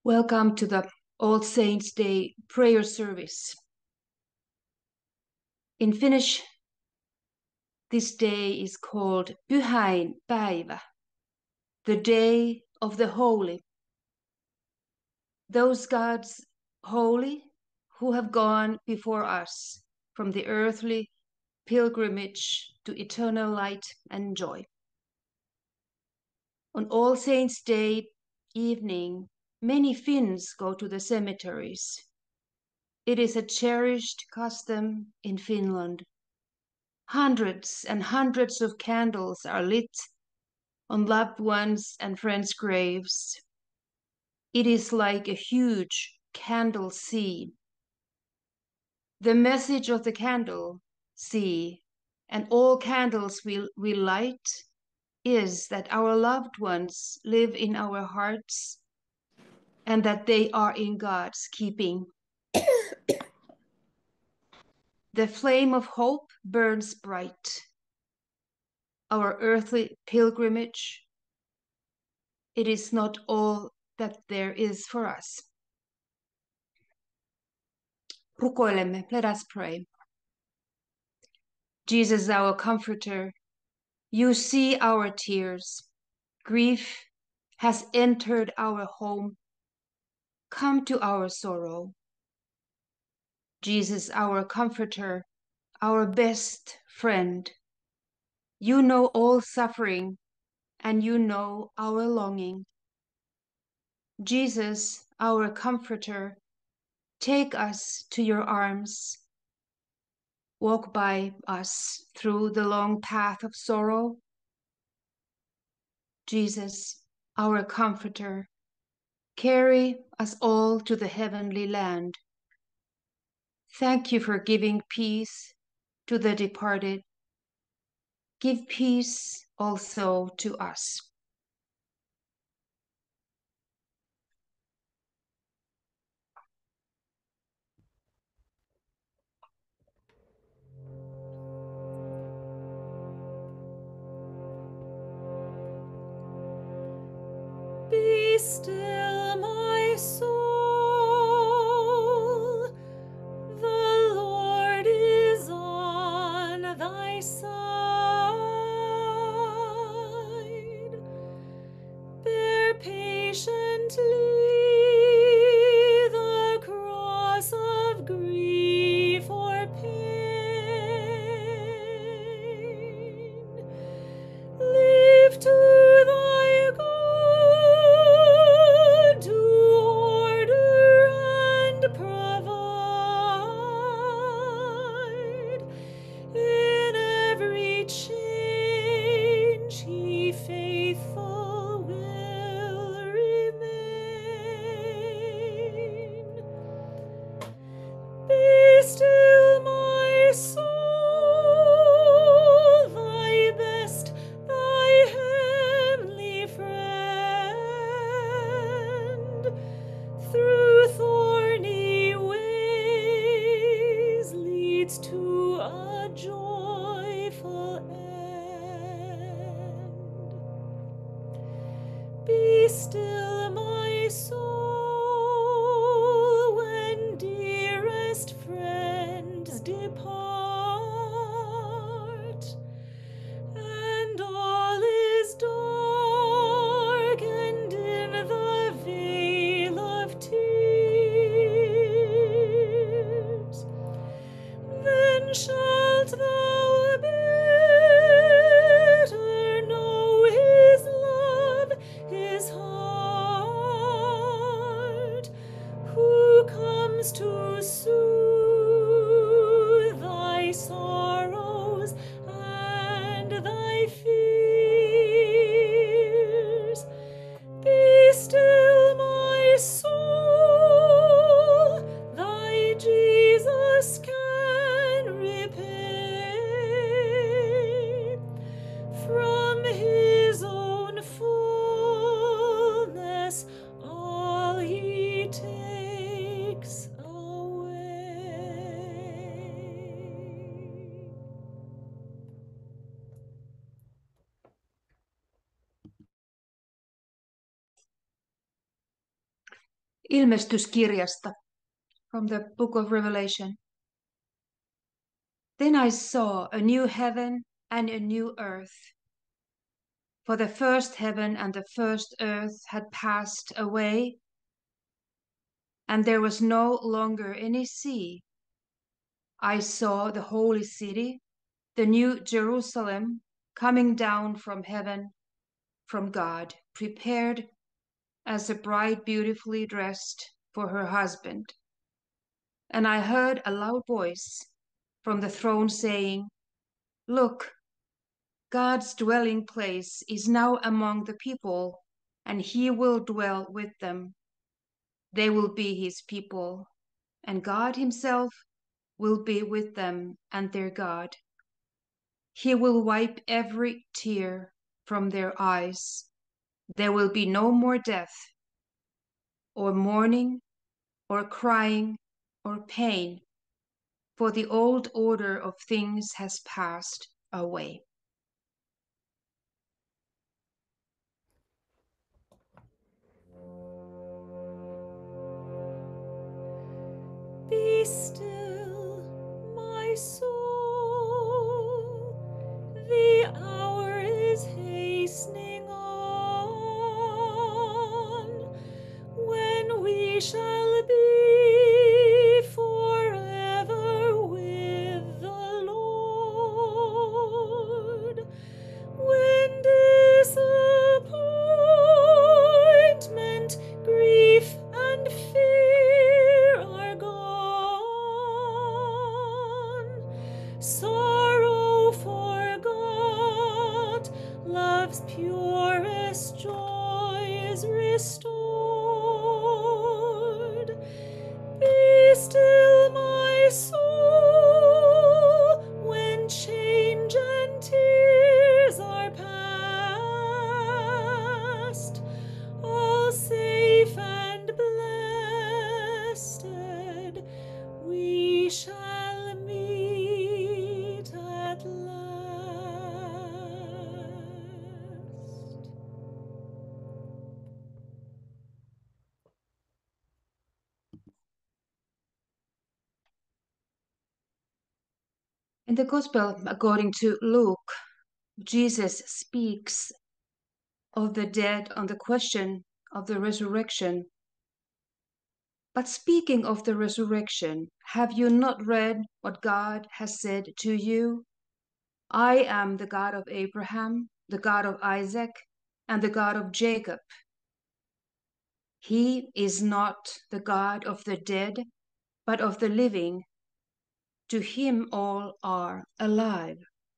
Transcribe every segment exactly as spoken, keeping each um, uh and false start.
Welcome to the All Saints' Day prayer service. In Finnish, this day is called Pyhäin päivä, the day of the holy. Those gods holy who have gone before us from the earthly pilgrimage to eternal light and joy. On All Saints' Day evening, many Finns go to the cemeteries. It is a cherished custom in Finland. Hundreds and hundreds of candles are lit on loved ones' and friends' graves. It is like a huge candle sea. The message of the candle sea and all candles we, we light is that our loved ones live in our hearts and that they are in God's keeping. The flame of hope burns bright. Our earthly pilgrimage, it is not all that there is for us. Rukoilemme, let us pray. Jesus, our comforter, you see our tears. Grief has entered our home. Come to our sorrow. Jesus, our comforter, our best friend, you know all suffering and you know our longing. Jesus, our comforter, take us to your arms. Walk by us through the long path of sorrow. Jesus, our comforter, carry us all to the heavenly land. Thank you for giving peace to the departed. Give peace also to us. Be still, my soul. The Lord is on thy side. Bear patiently the cross of grief or pain. Leave to thy God to order and provide. In every change he faithful will remain. Be still, my soul, thy best, thy heavenly friend, through thorny ways leads to a joyful end. Be still, my soul, when dearest friends depart, and all is dark and in the vale of tears. Then shalt thou better know his love, his heart, who comes to soothe thy sorrows and thy fears. Be still, my soul, thy Jesus can repay. From his own fullness all he takes away. Ilmestyskirjasta, from the book of Revelation. Then I saw a new heaven and a new earth. For the first heaven and the first earth had passed away, and there was no longer any sea. I saw the holy city, the new Jerusalem, coming down from heaven, from God, prepared as a bride beautifully dressed for her husband. And I heard a loud voice from the throne saying, "Look, God's dwelling place is now among the people, and he will dwell with them. They will be his people, and God himself will be with them and their God. He will wipe every tear from their eyes. There will be no more death, or mourning, or crying, or pain, for the old order of things has passed away." Be still, my soul, the hour is hastening on, when we shall be forever with the Lord, when disappointment, grief, and fear are gone, sorrow forgot, love's purest joy is restored. Be still, my soul, when change and tears are past, all safe and blessed, we shall meet at last. In the Gospel according to Luke, Jesus speaks of the dead on the question of the resurrection. But speaking of the resurrection, have you not read what God has said to you? I am the God of Abraham, the God of Isaac, and the God of Jacob. He is not the God of the dead, but of the living. To him all are alive.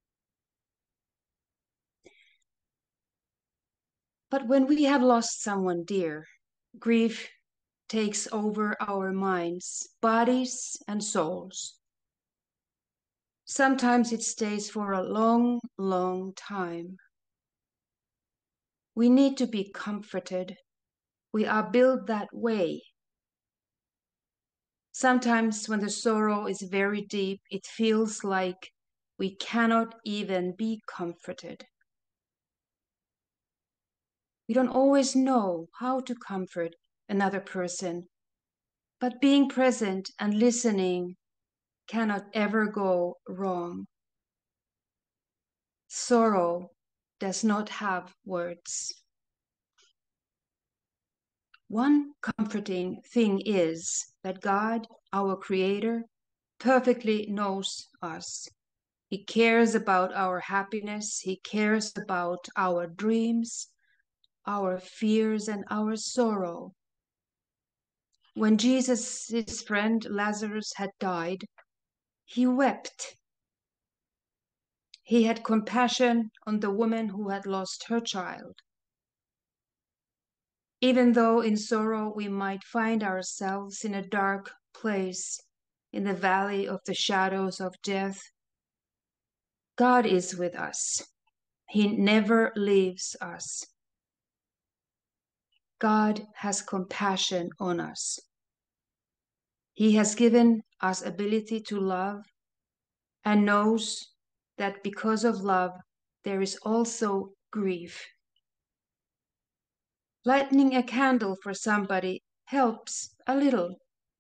But when we have lost someone dear, grief takes over our minds, bodies, and souls. Sometimes it stays for a long, long time. We need to be comforted. We are built that way. Sometimes when the sorrow is very deep, it feels like we cannot even be comforted. We don't always know how to comfort another person, but being present and listening cannot ever go wrong. Sorrow does not have words. One comforting thing is that God, our Creator, perfectly knows us. He cares about our happiness. He cares about our dreams, our fears, and our sorrow. When Jesus, his friend Lazarus, had died, he wept. He had compassion on the woman who had lost her child. Even though in sorrow we might find ourselves in a dark place, in the valley of the shadows of death, God is with us. He never leaves us. God has compassion on us. He has given us ability to love and knows that because of love, there is also grief. Lighting a candle for somebody helps a little.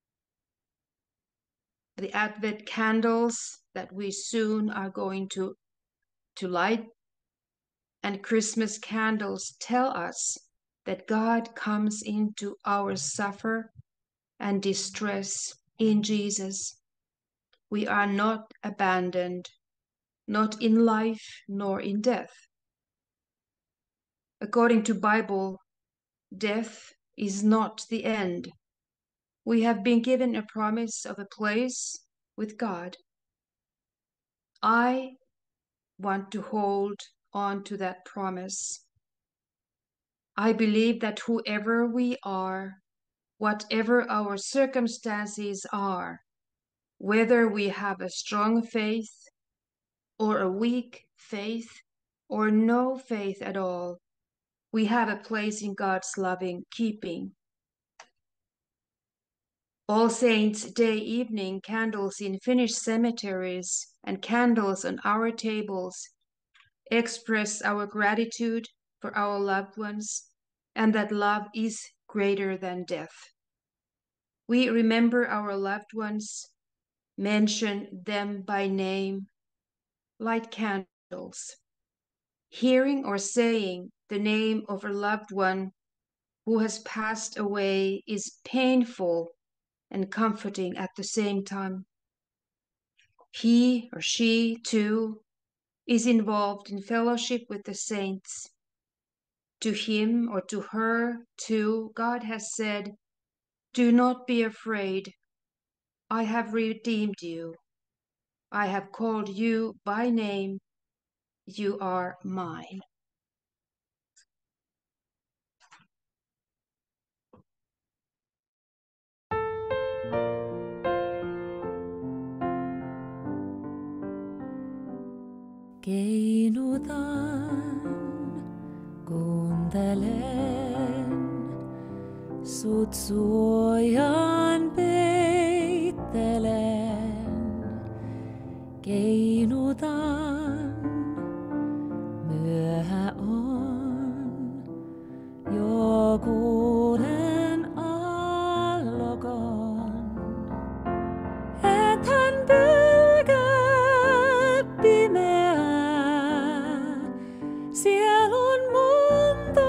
The Advent candles that we soon are going to, to light and Christmas candles tell us that God comes into our suffer and distress in Jesus. We are not abandoned, not in life nor in death. According to Bible, death is not the end. We have been given a promise of a place with God. I want to hold on to that promise. I believe that whoever we are, whatever our circumstances are, whether we have a strong faith or a weak faith or no faith at all, we have a place in God's loving keeping. All Saints' Day evening candles in Finnish cemeteries and candles on our tables express our gratitude for our loved ones and that love is greater than death. We remember our loved ones, mention them by name, light candles. Hearing or saying the name of a loved one who has passed away is painful and comforting at the same time. He or she, too, is involved in fellowship with the saints. To him or to her, too, God has said, "Do not be afraid. I have redeemed you. I have called you by name. You are mine." Keinutan, kuuntelen, sut suojaan peittelen. Keinutan, myöhä on, jo kuulen allokon. Et hän pelkää pimeää, sielun monta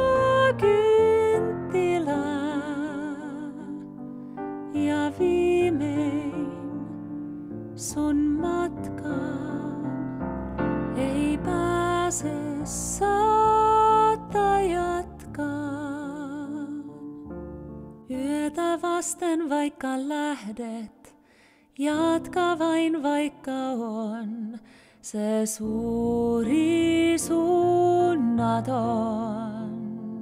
kynttilää. Ja viimein sun matkaan ei pääse saata jatkaa. Yötä vasten vaikka lähdet, jatka vain vaikka on se suuri suunnaton.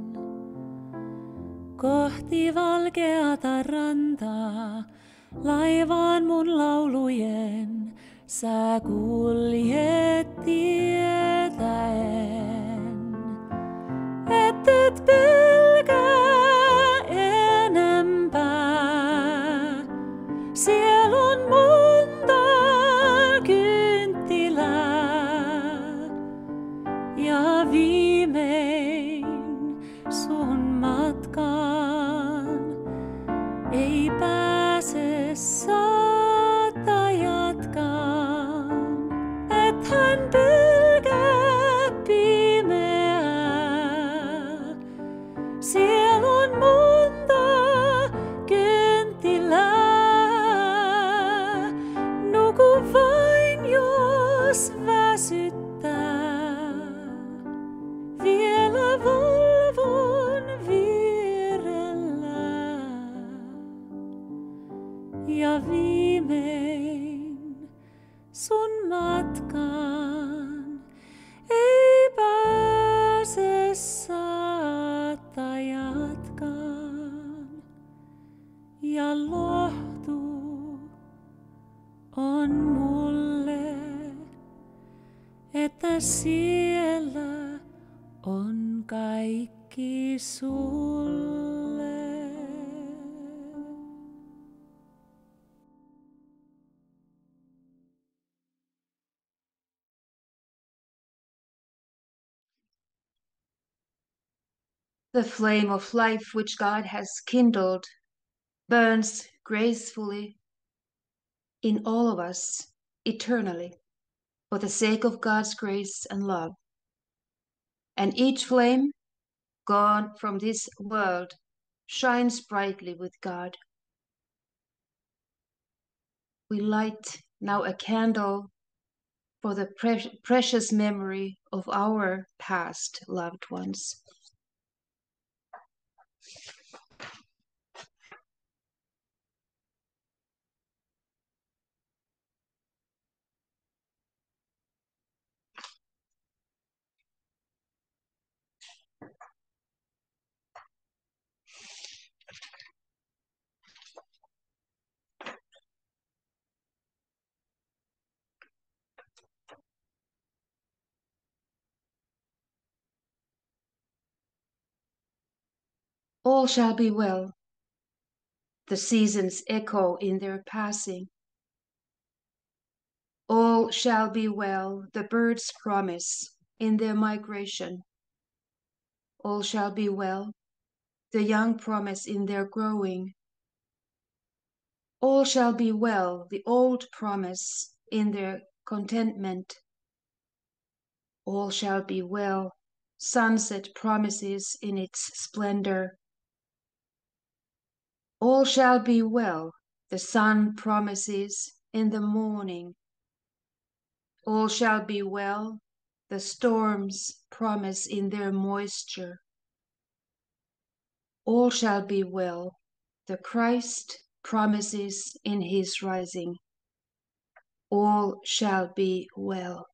Kohti valkeata rantaa, laivaan mun laulujen, sä kuljet tietäen. Et et pelkää enempää, sielun monta kynttilää. Ja viimein sun matkaan ei pääse saata jatkaa. Et hän pelkää pimeää, sielun monta kynttilää. Nuku vain jos väsyttää, vielä valvon vierellä. Ja viimein sun matkaan ei pääse saata jatkaa. Ja lohtu on mulle, että siellä on kaikki sulle. The flame of life which God has kindled burns gracefully in all of us eternally for the sake of God's grace and love. And each flame, gone from this world, shines brightly with God. We light now a candle for the pre precious memory of our past loved ones. All shall be well. The seasons echo in their passing. All shall be well, the birds promise in their migration. All shall be well, the young promise in their growing. All shall be well, the old promise in their contentment. All shall be well, sunset promises in its splendor. All shall be well, the sun promises in the morning. All shall be well, the storms promise in their moisture. All shall be well, the Christ promises in his rising. All shall be well.